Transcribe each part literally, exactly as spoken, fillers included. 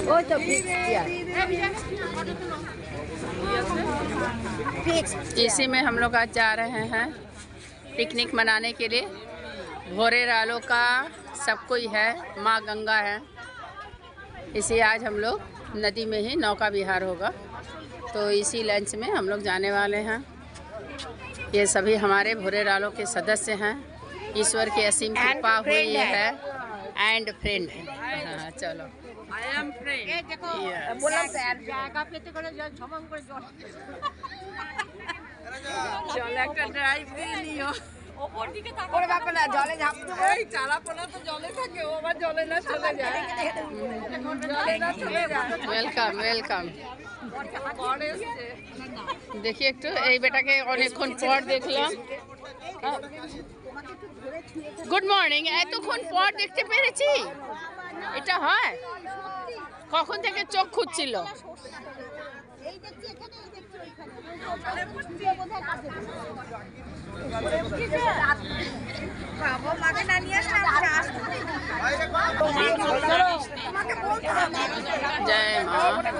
वो तो इसी में हम लोग आज जा रहे हैं पिकनिक मनाने के लिए। भोरे रालों का सब कोई है, माँ गंगा है, इसी आज हम लोग नदी में ही नौका विहार होगा, तो इसी लंच में हम लोग जाने वाले हैं। ये सभी हमारे भोरे रालों के सदस्य हैं, ईश्वर की असीम कृपा हुई है एंड फ्रेंड है। हाँ, चलो आई एम फ्रेंड। ये देखो बोलम জায়গা পেতে করে সমান করে জল জল একটা ড্রাইভ দিয়ে নিও, ওপর দিকে তাকাও। ওরে বাবা না, জলে ঝাঁপ দেবো। এই চালাপোনা তো জলে থাকে, ও আবার জলে না চলে যায়, জলে না চলে যায়। Welcome welcome. দেখি একটু এই বেটাকে অনেকক্ষণ পর দেখলাম। Good morning. এতক্ষণ পর দেখতে পেরেছি, এটা হয়? কখন থেকে চোখ খুঁজছিল? জয় মা।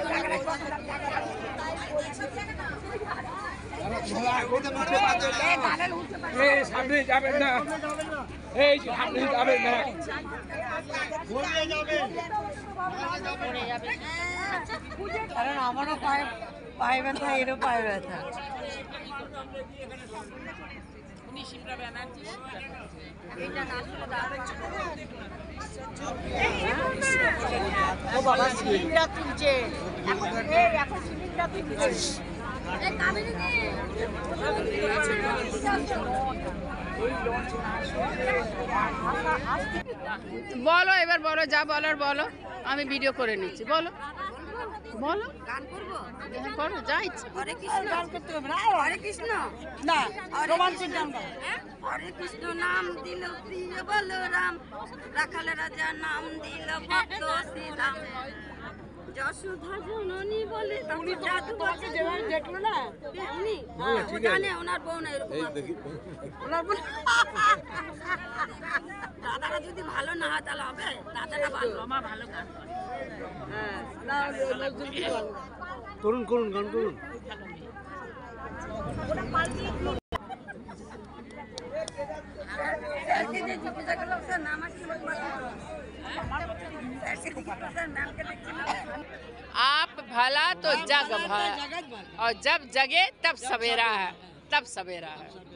সামনে যাবেন না, এই সামনে যাবেন না। কারণ আমারও পায়ে পায়ে ব্যথা, এরও পায়ে ব্যথা। ও বাবা সিলিন্ডার তুলছে, এখন সিলিন্ডার তুলছে। বলো এবার বলো, যা বলার বলো, আমি ভিডিও করে নিচ্ছি। বলো বলো, গান করবো? হ্যাঁ করো, যা ইচ্ছে। হরে কৃষ্ণ গান করতে হবে না? হরে কৃষ্ণ না, রোমান্টিক গান গাও। হরে কৃষ্ণ নাম দিল প্রিয় বলরাম, রাখাল রাজা নাম দিল ভক্ত শ্রীরাম। যশোধা জননী বলে তখন জাদু বাজে, যেমন দেখলো না উনি জানে ওনার বউ না এরকম। ওনার বউ দাদারা যদি ভালো না হয় তাহলে হবে? দাদারা ভালো, মা ভালো গান করে। হ্যাঁ না, করুন করুন গান করুন। आप भला तो जग भला, और जब जगे तब सवेरा है, तब सवेरा है।